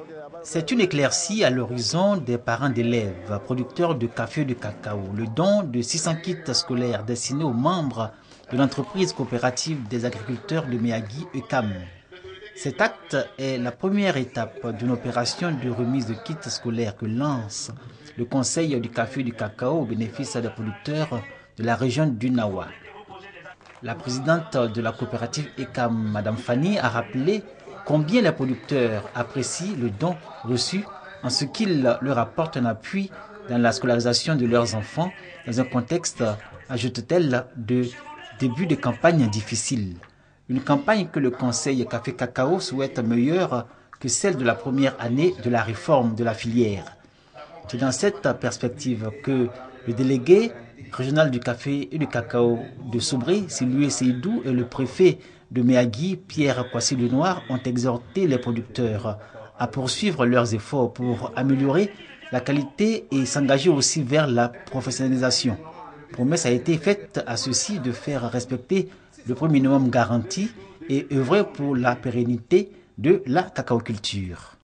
C'est une éclaircie à l'horizon des parents d'élèves, producteurs de café et de cacao. Le don de 600 kits scolaires destinés aux membres de l'entreprise coopérative des agriculteurs de Miyagi, ECAM. Cet acte est la première étape d'une opération de remise de kits scolaires que lance le Conseil du café et du cacao au bénéfice des producteurs de la région du Nawa. La présidente de la coopérative ECAM, Madame Fanny, a rappelé combien les producteurs apprécient le don reçu en ce qu'il leur apporte un appui dans la scolarisation de leurs enfants dans un contexte, ajoute-t-elle, de début de campagne difficile. Une campagne que le Conseil Café Cacao souhaite meilleure que celle de la première année de la réforme de la filière. C'est dans cette perspective que le délégué régional du café et du cacao de Sobré, Siloué Seydou, et le préfet de Miyagi, Pierre Kwasi-Lenoir, ont exhorté les producteurs à poursuivre leurs efforts pour améliorer la qualité et s'engager aussi vers la professionnalisation. Promesse a été faite à ceux-ci de faire respecter le prix minimum garanti et œuvrer pour la pérennité de la cacaoculture.